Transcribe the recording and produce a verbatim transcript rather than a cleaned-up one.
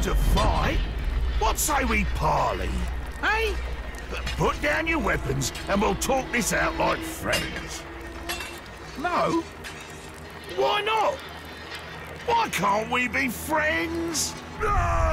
to fight. What say we parley, eh? Put down your weapons and we'll talk this out like friends. No? Why not? Why can't we be friends? Ah!